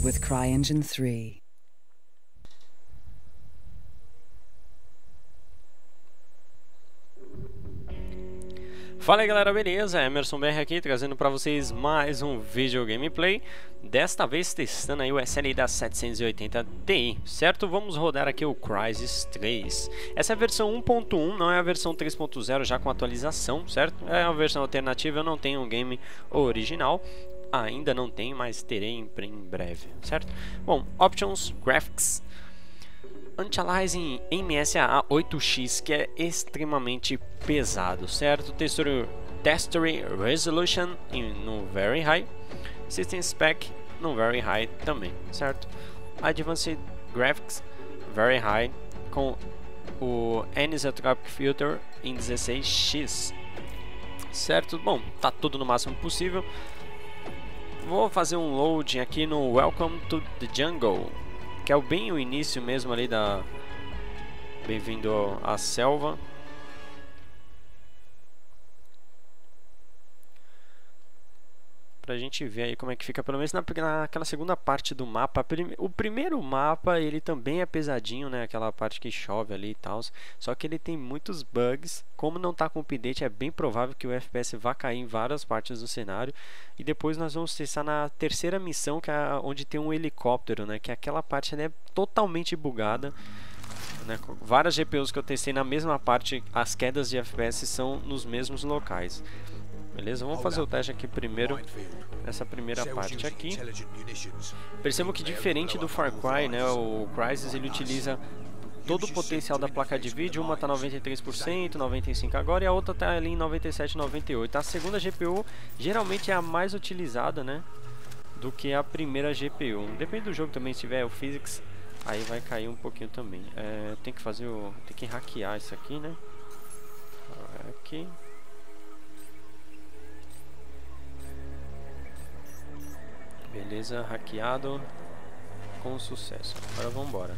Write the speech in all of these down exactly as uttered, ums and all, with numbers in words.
with CryEngine three. Fala aí galera, beleza? Emerson B R aqui, trazendo para vocês mais um vídeo gameplay. Desta vez testando aí o S L da setecentos e oitenta Ti, certo? Vamos rodar aqui o Crysis três. Essa é a versão um ponto um, não é a versão três ponto zero já com atualização, certo? É uma versão alternativa, eu não tenho um game original. Ainda não tenho, mas terei em breve, certo? Bom, Options, Graphics, Anti-Aliasing M S A A oito X, que é extremamente pesado, certo? Texture, Texture Resolution no Very High, System Spec no Very High também, certo? Advanced Graphics Very High com o Anisotropic Filter em dezesseis x, certo? Bom, tá tudo no máximo possível. Vou fazer um loading aqui no Welcome to the Jungle, que é o bem o início mesmo ali da Bem-vindo à Selva. Pra gente ver aí como é que fica, pelo menos na, naquela segunda parte do mapa. O primeiro mapa, ele também é pesadinho, né? Aquela parte que chove ali e tal. Só que ele tem muitos bugs. Como não tá com update, é bem provável que o F P S vá cair em várias partes do cenário. E depois nós vamos testar na terceira missão, que é onde tem um helicóptero, né? Que aquela parte é totalmente bugada, né? Várias G P Us que eu testei na mesma parte, as quedas de F P S são nos mesmos locais. Beleza, vamos fazer o teste aqui primeiro, nessa primeira parte aqui. Percebo que diferente do Far Cry, né, o Crysis ele utiliza todo o potencial da placa de vídeo. Uma está noventa e três por cento, noventa e cinco por cento agora, e a outra está ali em noventa e sete, noventa e oito. A segunda G P U geralmente é a mais utilizada, né, do que a primeira G P U. Depende do jogo também, se tiver o Physics, aí vai cair um pouquinho também. É, tem que fazer o, tem que hackear isso aqui, né, aqui. Beleza, hackeado com sucesso. Agora vamos embora.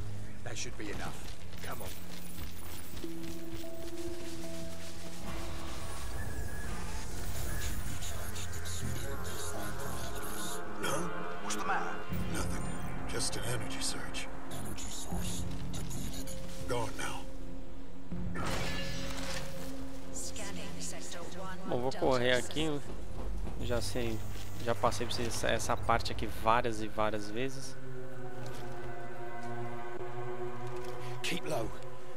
No? What's the matter? Nothing. Just an energy surge. Energy source depleted. Gone now. Bom, vou correr aqui. Já sei. Já passei por essa, essa parte aqui várias e várias vezes. Keep low.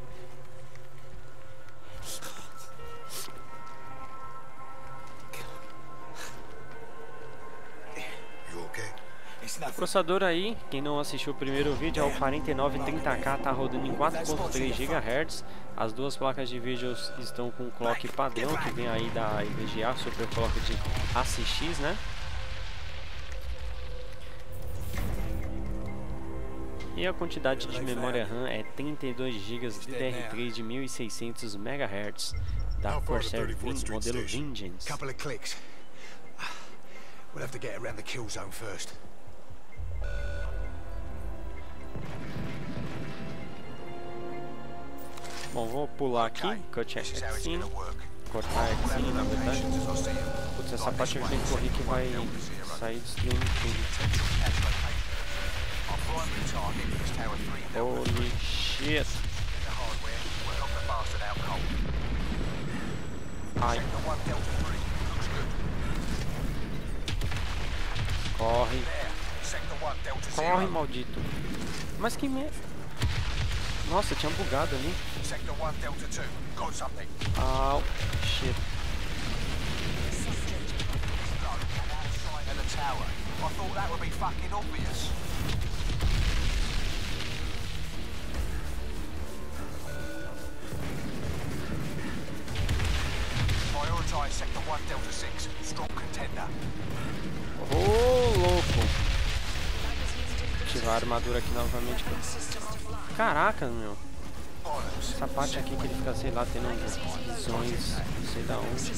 You okay? O processador aí, quem não assistiu o primeiro vídeo, é o quarenta e nove trinta K, tá rodando em quatro ponto três gigahertz. As duas placas de vídeo estão com clock padrão, que vem aí da I V G A, Super Clock de A C X, né? E a quantidade de memória RAM é trinta e dois gigas D D R três de mil e seiscentos megahertz da Corsair Vin- modelo Vengeance. Couple of clicks. We'll have to get around the kill zone first. Bom, vou pular aqui, cut X-Scene, cortar X-Scene na verdade. Putz, essa parte eu tenho que correr que vai sair destruindo tudo. Holy shit. Ai. Corre. Corre, maldito. Mas que merda. Nossa, tinha bugado ali. Au. Shit. Oh, louco. Ativar a armadura aqui novamente. Caraca, meu. Essa parte aqui que ele fica, sei lá, tendo visões, não sei da onde.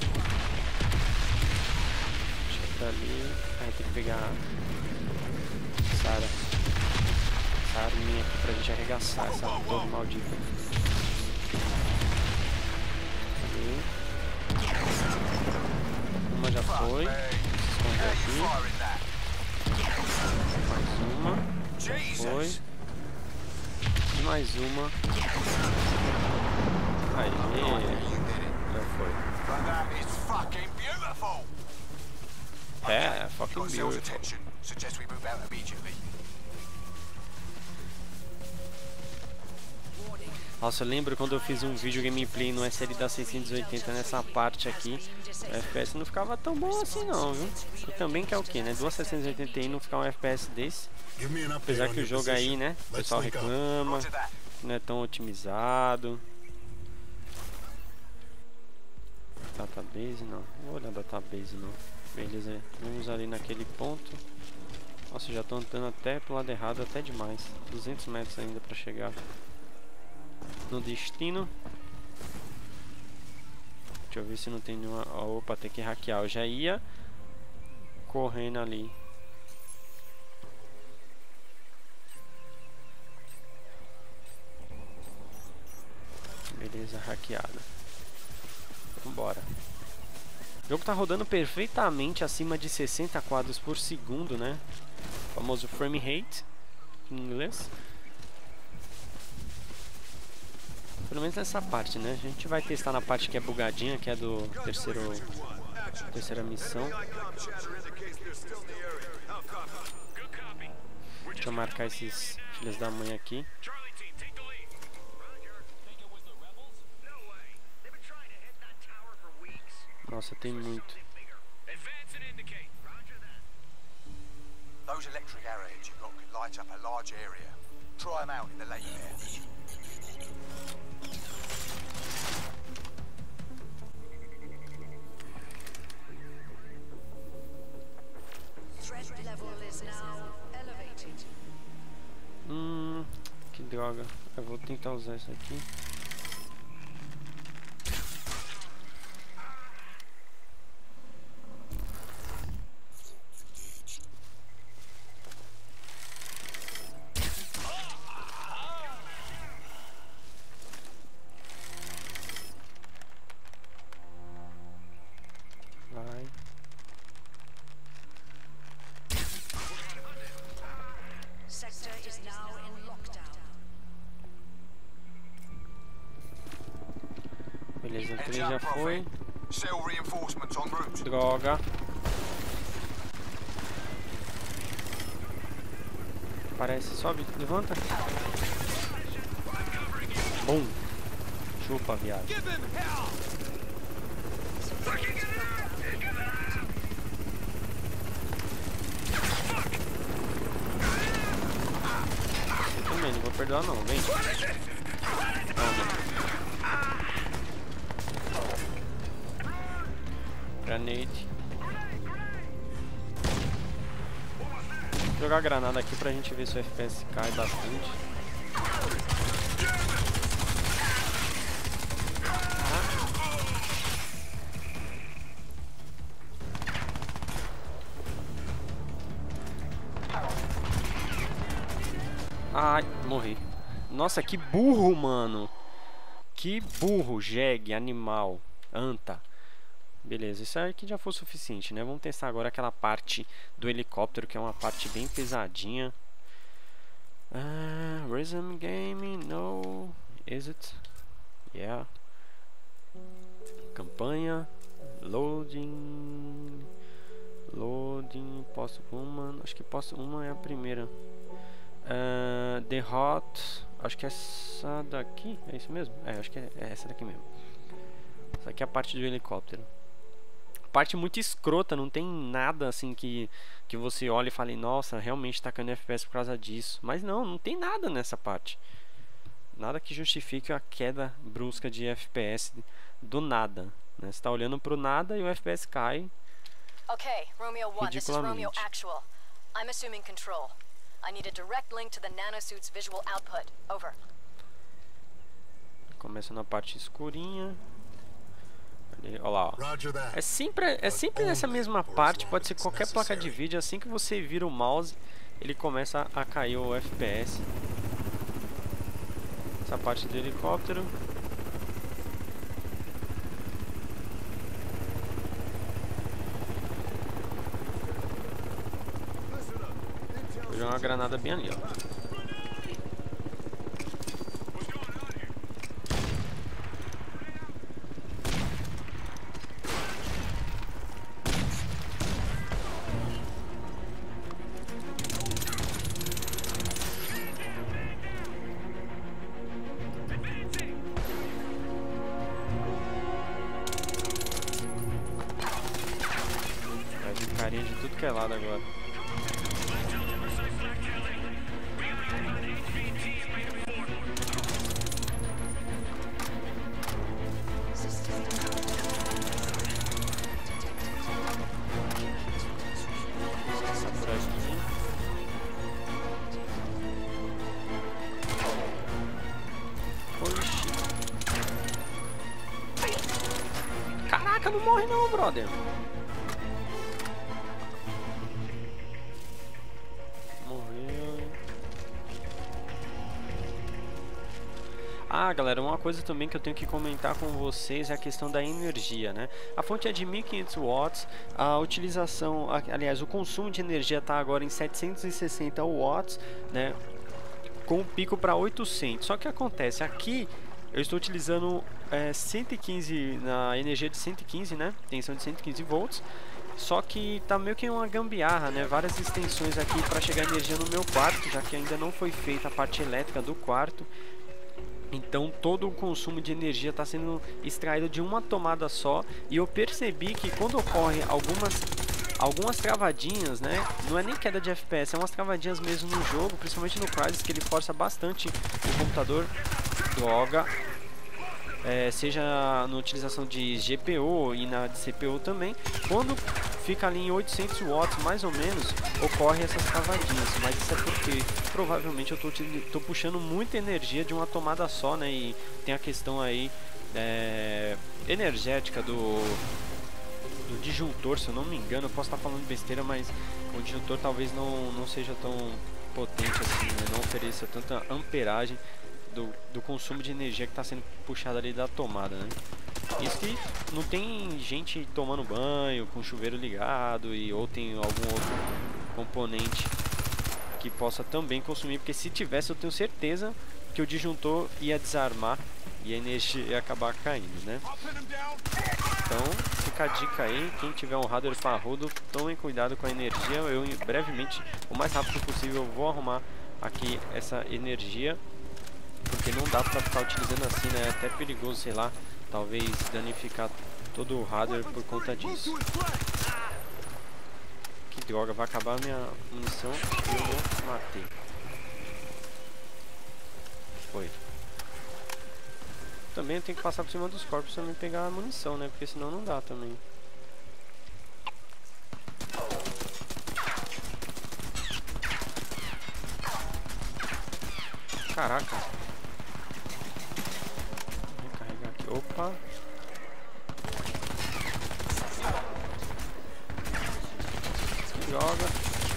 Deixa eu ir ali. Aí tem que pegar essa, essa arminha aqui pra gente arregaçar essa torre maldita. Ali. Uma já foi. Se esconder aqui. uma. Foi. E mais uma. Aí. Já foi. É, fucking beautiful. Nossa, eu lembro quando eu fiz um vídeo gameplay no S L da seiscentos e oitenta nessa parte aqui, o F P S não ficava tão bom assim não, viu? E também que é o que, né? Duas seiscentos e oitenta Ti não ficar um F P S desse. Apesar que o jogo aí, né? O pessoal reclama, não é tão otimizado. Database, não. Não vou olhar database não. Beleza, vamos ali naquele ponto. Nossa, já tô andando até pro lado errado, até demais. duzentos metros ainda pra chegar no destino. Deixa eu ver se não tem nenhuma... Opa, tem que hackear. Eu já ia correndo ali. Beleza, hackeada. Vambora. O jogo tá rodando perfeitamente acima de sessenta quadros por segundo, né? O famoso frame rate em inglês. Pelo menos nessa parte, né? A gente vai testar na parte que é bugadinha, que é do terceiro terceira missão. Deixa eu marcar esses filhos da mãe aqui. Nossa, tem muito. Those electric arrowheads you've got could light up a large area. Try them out in the lake there. Threat level is now elevated. Hum, que droga. Eu vou tentar usar isso aqui. Vai. Sector is now in lockdown. Beleza, o trem já foi. Cell reinforcements en route. Droga. Aparece, sobe, levanta. Bum. Chupa, viado. Eu também, não vou perdoar não, vem. Toma. Granade. Vou jogar a granada aqui pra gente ver se o F P S cai bastante. Ai, morri. Nossa, que burro, mano. Que burro, jegue, animal, anta. Beleza, isso aqui já foi suficiente, né? Vamos testar agora aquela parte do helicóptero, que é uma parte bem pesadinha. Ah, Resume Game, no. Is it? Yeah. Campanha. Loading. Loading. Posso uma. Acho que posso uma é a primeira. Uh, The Hot. Acho que é essa daqui. É isso mesmo? É, acho que é, é essa daqui mesmo. Essa aqui é a parte do helicóptero. Parte muito escrota, não tem nada assim que, que você olhe e fale, nossa, realmente está caindo F P S por causa disso. Mas não, não tem nada nessa parte. Nada que justifique a queda brusca de F P S do nada, né? Você está olhando para o nada e o F P S cai. Okay, Romeo one, this is Romeo Actual. I'm assuming control. I need a direct link to the nanosuit's visual output. Over. Começa na parte escurinha. Olha lá, ó. É sempre, é sempre nessa mesma parte, pode ser qualquer placa de vídeo, assim que você vira o mouse, ele começa a cair o F P S. Essa parte do helicóptero. jogar uma granada bem ali, ó. Carinha de tudo que é lado agora. Passar por aqui. Oxi. Caraca, não morre não, brother. Ah, galera, uma coisa também que eu tenho que comentar com vocês é a questão da energia, né? A fonte é de mil e quinhentos watts, a utilização, aliás, o consumo de energia está agora em setecentos e sessenta watts, né? Com o pico para oitocentos. Só que acontece, aqui eu estou utilizando é, cento e quinze, na energia de cento e quinze, né? Tensão de cento e quinze volts. Só que tá meio que uma gambiarra, né? Várias extensões aqui para chegar energia no meu quarto, já que ainda não foi feita a parte elétrica do quarto. Então todo o consumo de energia está sendo extraído de uma tomada só. E eu percebi que quando ocorre algumas, algumas travadinhas, né? Não é nem queda de F P S, é umas travadinhas mesmo no jogo, principalmente no Crysis, que ele força bastante o computador. Droga. É, seja na utilização de G P U e na de C P U também. Quando fica ali em oitocentos watts mais ou menos, ocorre essas travadinhas. Mas isso é porque provavelmente eu tô, tô puxando muita energia de uma tomada só, né? E tem a questão aí é, energética do, do disjuntor, se eu não me engano. Eu posso estar falando besteira, mas o disjuntor talvez não, não seja tão potente assim, né? Não ofereça tanta amperagem Do, do consumo de energia que está sendo puxado ali da tomada, né? Isso que não tem gente tomando banho com chuveiro ligado e ou tem algum outro componente que possa também consumir, porque se tivesse eu tenho certeza que o disjuntor ia desarmar e a energia ia acabar caindo, né? Então fica a dica aí, quem tiver um hardware parrudo, tomem cuidado com a energia. Eu brevemente, o mais rápido possível, vou arrumar aqui essa energia, porque não dá pra ficar utilizando assim, né? É até perigoso, sei lá, talvez danificar todo o hardware por conta disso. Que droga, vai acabar a minha munição e eu vou matei. Foi. Também eu tenho que passar por cima dos corpos pra me pegar a munição, né? Porque senão não dá também. Caraca. Opa. Joga.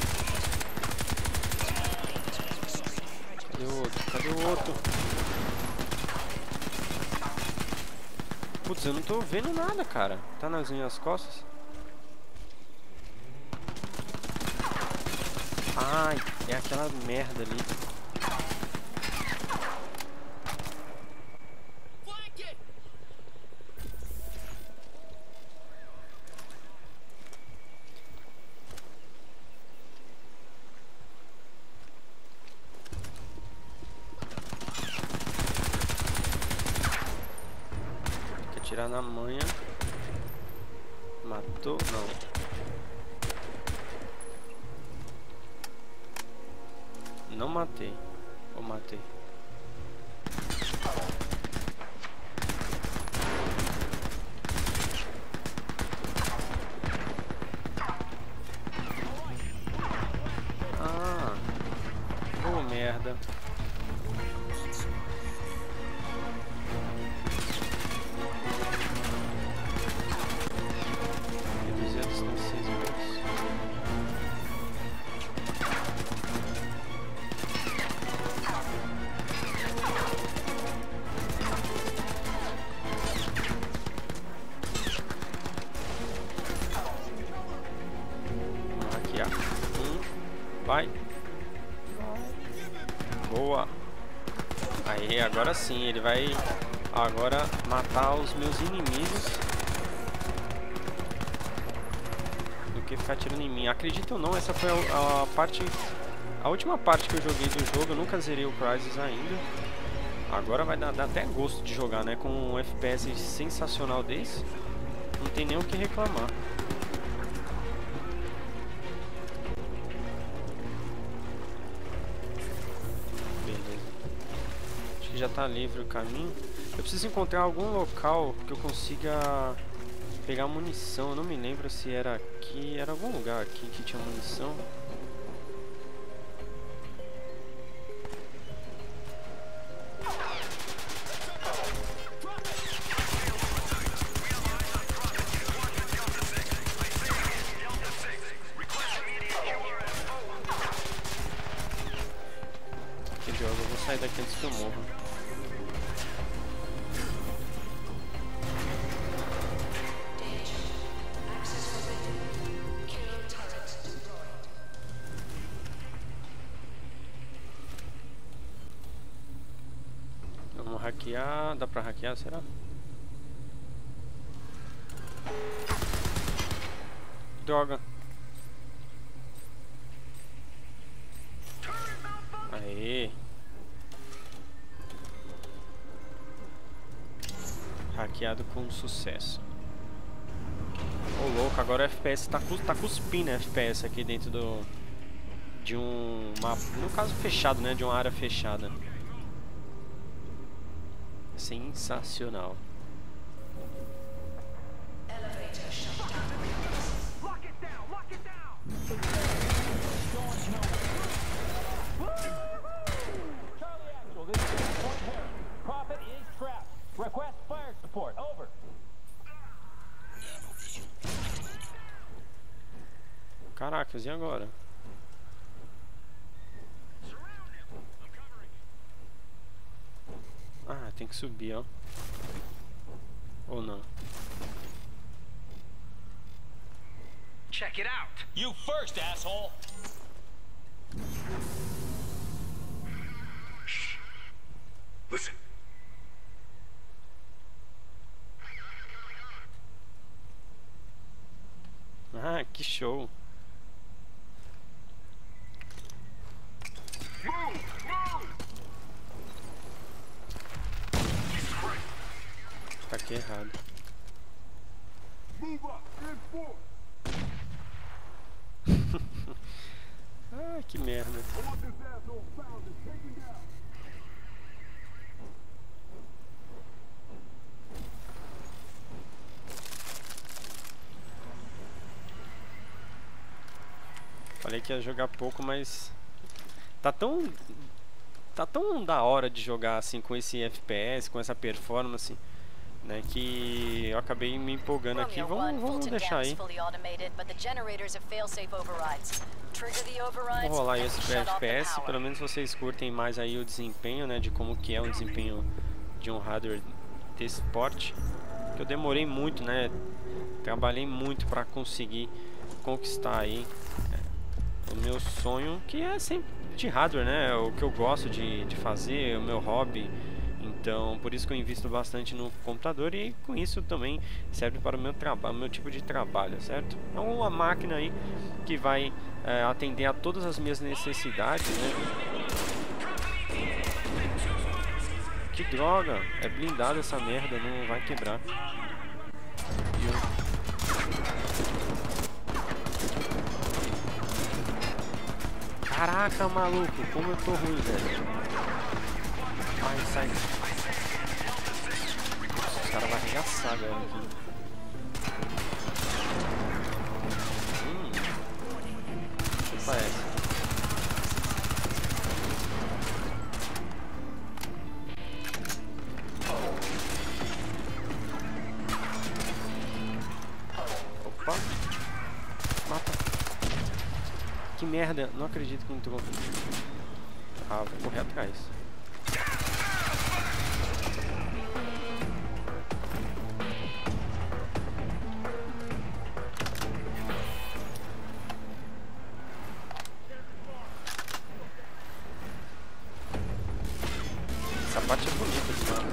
Cadê o outro? Cadê o outro? Putz, eu não tô vendo nada, cara. Tá nas minhas costas? Ai, é aquela merda ali. Tirar na manha. Matou? Não. Não matei. Ou matei? Ah. Oh, merda. Vai. Boa. Aí, agora sim, ele vai agora matar os meus inimigos do que ficar atirando em mim. Acredita ou não, essa foi a, a parte, a última parte que eu joguei do jogo. Eu nunca zerei o Crysis ainda. Agora vai dar, dar até gosto de jogar, né? Com um F P S sensacional desse, não tem nem o que reclamar. Já tá livre o caminho. Eu preciso encontrar algum local que eu consiga pegar munição. Eu não me lembro se era aqui. Era algum lugar aqui que tinha munição. Que droga, eu vou sair daqui antes que eu morra. Hackear, dá pra hackear, será? Droga. Aê. Hackeado com sucesso. Ô louco, agora o F P S tá, tá cuspindo F P S aqui dentro do de um mapa, no caso fechado, né, de uma área fechada. Sensacional. Caracas, e agora? Ah, tem que subir, ó. Ou não? Check it out. You first, asshole. Shh. Listen. Ah, que show. Move, move. Tá aqui errado. Ah, que merda. Falei que ia jogar pouco, mas tá tão tá tão da hora de jogar assim com esse F P S, com essa performance, né, que eu acabei me empolgando aqui. Vamos, vamos deixar aí. Vou rolar aí esse F P S, pelo menos vocês curtem mais aí o desempenho, né, de como que é o desempenho de um hardware desse porte. Que eu demorei muito, né, trabalhei muito para conseguir conquistar aí é, o meu sonho, que é sempre de hardware, né, o que eu gosto de, de fazer, o meu hobby. Então, por isso que eu invisto bastante no computador, e com isso também serve para o meu trabalho, meu tipo de trabalho, certo? É uma máquina aí que vai é, atender a todas as minhas necessidades, né? Que droga! É blindado essa merda, não vai quebrar. Caraca, maluco, como eu tô ruim, velho. Vai, sai. Os caras vão arregaçar, velho, aqui. Hum. Que parece? Opa. Mata. Que merda, não acredito que entrou. Ah, vou correr atrás. parte é bonita esse mapa.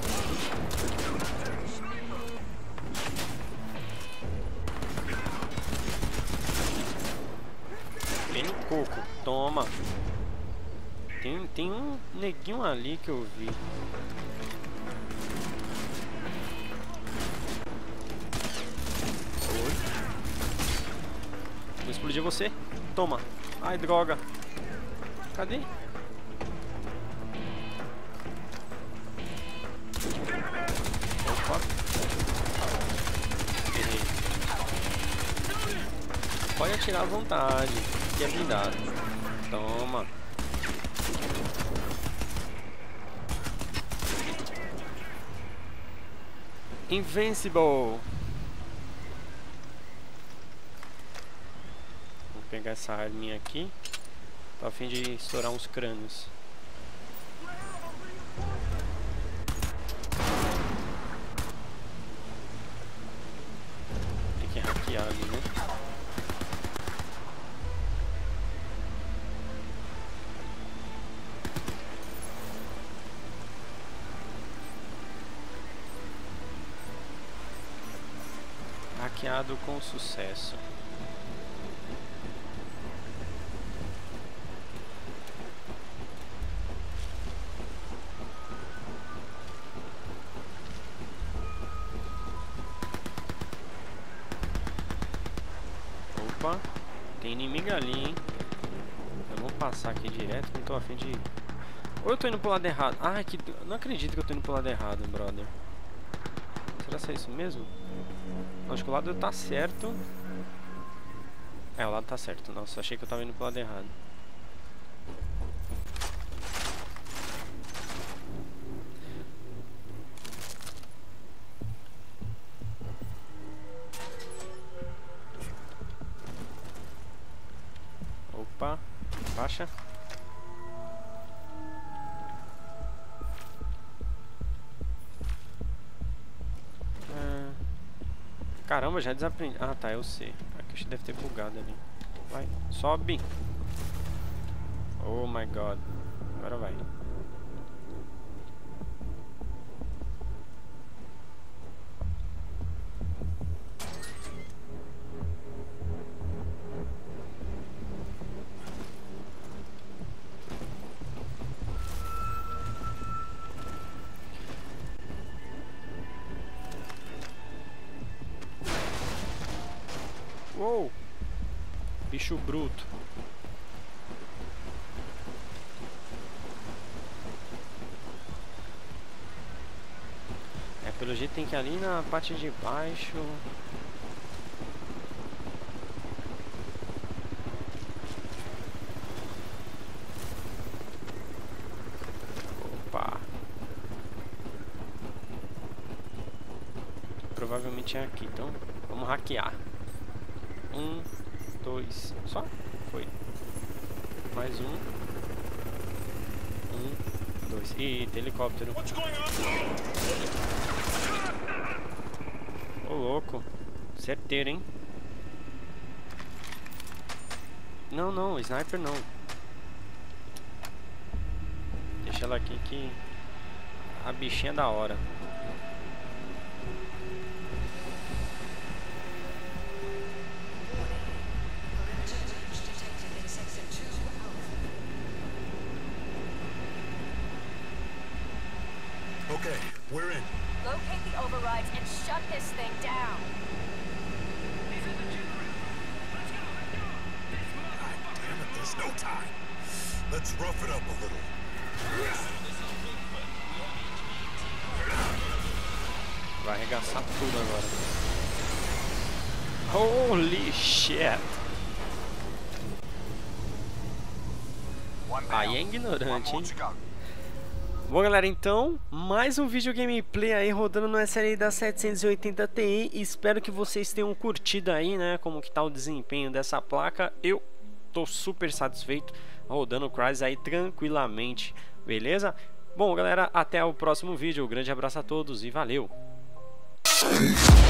Tem coco, toma. Tem, tem um neguinho ali que eu vi. Oi. Vou explodir você. Toma. Ai, droga. Cadê? Opa. Errei. Pode atirar à vontade. Que é blindado. Toma. Invincible. Vou pegar essa arminha aqui. Tô a fim de estourar uns crânios. Tem que hackear ali, né? Hackeado com sucesso. Opa, tem inimigo ali, hein? Eu vou passar aqui direto, não tô a fim de... Ou eu tô indo pro lado errado. Ah, que... não acredito que eu tô indo pro lado errado, brother. Será que é isso mesmo? Acho que o lado tá certo. É, o lado tá certo. Nossa, achei que eu tava indo pro lado errado. Opa, baixa. Caramba, já desaprendi. Ah, tá, eu sei. Aqui deve ter bugado ali. Vai, sobe. Oh my god. Agora vai. Uou! Bicho bruto. É, pelo jeito tem que ir ali na parte de baixo. Opa! Provavelmente é aqui, então vamos hackear. Um, dois, só? Foi. Mais um. Um, dois. Eita, helicóptero. Ô, louco. Certeiro, hein? Não, não, sniper não. Deixa ela aqui que a bichinha é da hora. Okay, we're in. Locate the overrides and shut this thing down. God damn it, there's no time. Let's rough it up a little. Vai arregaçar tudo agora. Holy shit. Aí é ignorante, hein? Bom, galera, então, mais um vídeo gameplay aí rodando no S L I da setecentos e oitenta Ti. Espero que vocês tenham curtido aí, né, como que tá o desempenho dessa placa. Eu tô super satisfeito rodando o Crysis aí tranquilamente, beleza? Bom, galera, até o próximo vídeo. Um grande abraço a todos e valeu!